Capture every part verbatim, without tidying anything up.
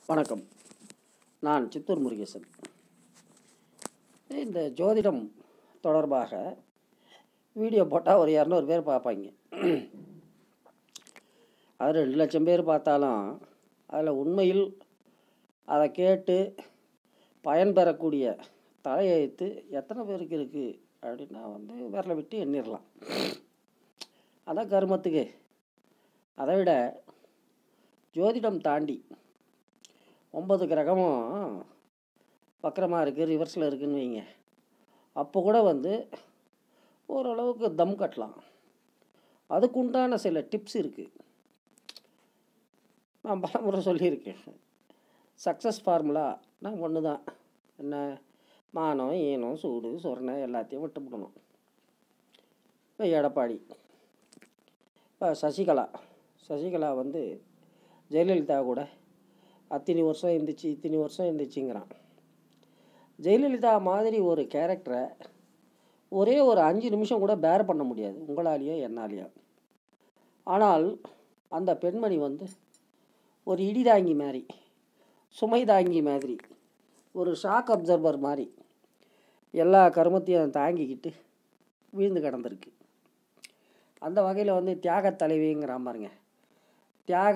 வணக்கம். நான் சித்தூர் முருகேசன். இந்த ஜோதிடம் தொடர்பாக வீடியோ போட்டால் ஒரு இரநூறு பேர் பார்ப்பாங்க. அது ரெண்டு லட்சம் பேர் பார்த்தாலும் அதில் உண்மையில் அதை கேட்டு பயன்பெறக்கூடிய தலையெழுத்து எத்தனை பேருக்கு இருக்குது அப்படின்னா வந்து விரலை விட்டு எண்ணிடலாம். அதான் கருமத்துக்கு. அதை விட ஜோதிடம் தாண்டி ஒன்பது கிரகமும் வக்கரமாக இருக்குது, ரிவர்ஸில் இருக்குதுன்னு வைங்க. அப்போ கூட வந்து ஓரளவுக்கு தம் கட்டலாம். அதுக்குண்டான சில டிப்ஸ் இருக்குது. நான் பல முறை சொல்லியிருக்கேன். சக்ஸஸ் ஃபார்முலா நான் ஒன்று தான். என்ன? மானம், ஈனம், சூடு, சொரணை எல்லாத்தையும் விட்டுவிடணும். இப்போ எடப்பாடி, இப்போ சசிகலா சசிகலா வந்து ஜெயலலிதா கூட அத்தனை வருஷம் இருந்துச்சு இத்தனை வருஷம் இருந்துச்சுங்கிறான். ஜெயலலிதா மாதிரி ஒரு கேரக்டரை ஒரே ஒரு அஞ்சு நிமிஷம் கூட பேர் பண்ண முடியாது உங்களாலேயோ என்னாலேயோ. ஆனால் அந்த பெண்மணி வந்து ஒரு இடி தாங்கி மாதிரி, சுமை தாங்கி மாதிரி, ஒரு ஷாக் அப்சர்வர் மாதிரி எல்லா கருமத்தையும் தாங்கிக்கிட்டு விழுந்து கிடந்திருக்கு. அந்த வகையில் வந்து தியாக தலைவிங்கிறான் பாருங்க. தியாக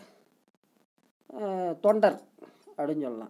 தொண்டர் அப்படின்னு சொல்லலாம்.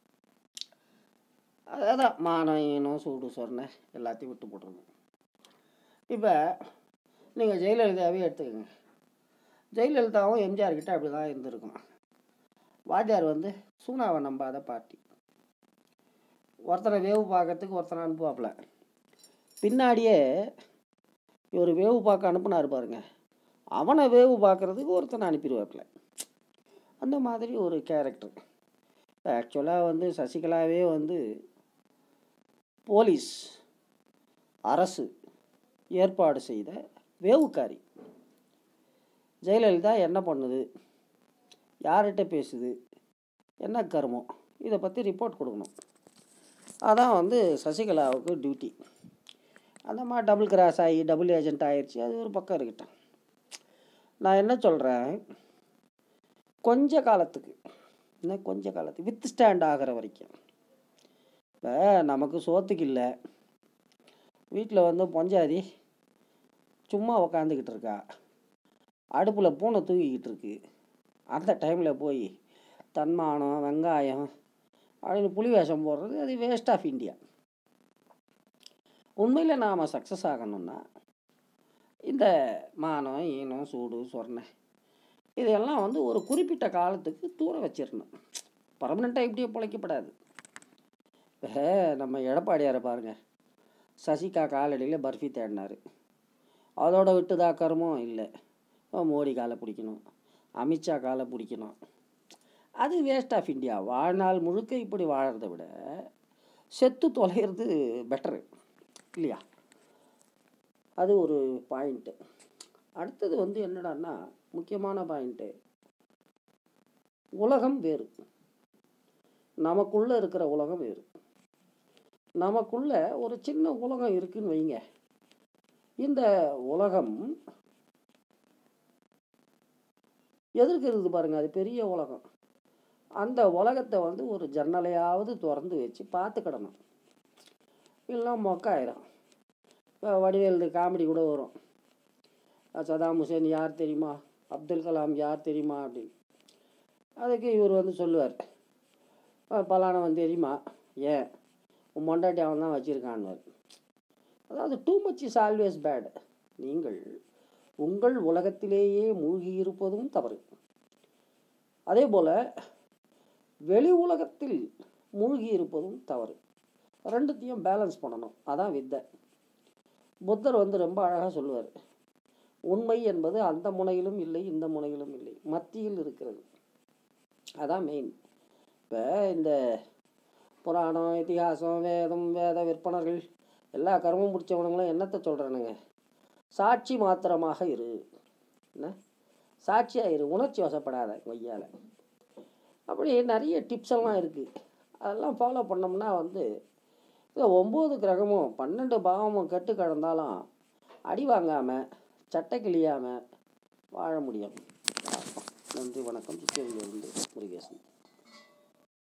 அதான் மானம், ஈனம், சூடு, சொரணை எல்லாத்தையும் விட்டு போட்டுருங்க. இப்போ நீங்கள் ஜெயலலிதாவே எடுத்துக்கோங்க. ஜெயலலிதாவும் எம்ஜிஆர் கிட்ட அப்படி தான் இருந்திருக்கும். வாத்தியார் வந்து சூனாவை நம்பாத பார்ட்டி. ஒருத்தனை வேவு பார்க்கறதுக்கு ஒருத்தனை அனுப்புவாப்பில். பின்னாடியே இவர் வேவு பார்க்க அனுப்புனாரு பாருங்க, அவனை வேவு பார்க்குறதுக்கு ஒருத்தனை அனுப்பிடுவாப்பில். அந்த மாதிரி ஒரு கேரக்டர். ஆக்சுவலாக வந்து சசிகலாவே வந்து போலீஸ் அரசு ஏற்பாடு செய்த வேவுக்காரி. ஜெயலலிதா என்ன பண்ணுது, யார்கிட்ட பேசுது, என்ன கருமம், இதை பற்றி ரிப்போர்ட் கொடுக்கணும். அதான் வந்து சசிகலாவுக்கு டியூட்டி. அந்த மாதிரி டபுள் கிராஸ் ஆகி டபுள் ஏஜென்ட் ஆகிடுச்சு. அது ஒரு பக்கம் இருக்கட்டும். நான் என்ன சொல்கிறேன், கொஞ்ச காலத்துக்கு, இன்னும் கொஞ்ச காலத்துக்கு வித் ஸ்டாண்ட் ஆகிற வரைக்கும். இப்போ நமக்கு சோத்துக்கு இல்லை, வீட்டில் வந்து பொஞ்சாதி சும்மா உக்காந்துக்கிட்டு இருக்கா, அடுப்பில் பூனை தூக்கிக்கிட்டு இருக்கு. அந்த டைமில் போய் தன்மானம், வெங்காயம் அப்படின்னு புலி வேஷம் போடுறது அது வேஸ்ட் ஆஃப் இந்தியா. உண்மையில் நாம் சக்ஸஸ் ஆகணும்னா இந்த மானம், ஈனம், சூடு, சொரணை இதையெல்லாம் வந்து ஒரு குறிப்பிட்ட காலத்துக்கு தூர வச்சிடணும். பர்மனெண்ட்டாக இப்படியே பிழைக்கப்படாது. இப்போ நம்ம எடப்பாடியாரை பாருங்கள். சசிகா காலடியில் பர்ஃபி தேடினார். அதோட விட்டுதா கருமம் இல்லை. மோடி காலை பிடிக்கணும், அமித்ஷா காலை பிடிக்கணும். அது வேஸ்ட் ஆஃப் இந்தியா. வாழ்நாள் முழுக்க இப்படி வாழறதை விட செத்து தொலைகிறது பெட்டரு இல்லையா? அது ஒரு பாயிண்ட்டு. அடுத்தது வந்து என்னடான்னா முக்கியமான பாயிண்ட்டு, உலகம் வேறு, நமக்குள்ளே இருக்கிற உலகம் வேறு. நமக்குள்ள ஒரு சின்ன உலகம் இருக்குன்னு வைங்க. இந்த உலகம் எதிர்க்கிறது பாருங்க, அது பெரிய உலகம். அந்த உலகத்தை வந்து ஒரு ஜன்னலையாவது திறந்து வச்சு பார்த்துக்கிடணும். இல்லைன்னா மொக்காயிரும். இப்போ வடிவேல் காமெடி கூட வரும், சதாம் ஹுசேன் யார் தெரியுமா, அப்துல் கலாம் யார் தெரியுமா அப்படின்னு. அதுக்கு இவர் வந்து சொல்லுவார், பலானவன் தெரியுமா, ஏன் உன் மொண்டாட்டி அவன் தான் வச்சுருக்கான்னு. அதாவது too much is always bad. நீங்கள் உங்கள் உலகத்திலேயே மூழ்கி இருப்பதும் தவறு. அதே போல் வெளி உலகத்தில் மூழ்கி இருப்பதும் தவறு. ரெண்டுத்தையும் பேலன்ஸ் பண்ணணும். அதான் வித்தை. புத்தர் வந்து ரொம்ப அழகாக சொல்லுவார், உண்மை என்பது அந்த முனையிலும் இல்லை இந்த முனையிலும் இல்லை, மத்தியில் இருக்கிறது. அதான் மெயின். இப்போ இந்த புராணம், இதிகாசம், வேதம், வேத விற்பனர்கள் எல்லா கர்மம் பிடிச்சவனுங்களும் என்னத்தை சொல்கிறேனுங்க, சாட்சி மாத்திரமாக இரு, என்ன சாட்சியாக இரு, உணர்ச்சி வசப்படாத கொய்யால். அப்படி நிறைய டிப்ஸ் எல்லாம் இருக்குது. அதெல்லாம் ஃபாலோ பண்ணோம்னா வந்து இந்த ஒம்பது கிரகமும் பன்னெண்டு பாவமும் கெட்டு கிடந்தாலும் அடி வாங்காமல் சட்டை கிளியாமல் வாழ முடியும். நன்றி, வணக்கம். சித்தூரிலிருந்து முருகேசன்.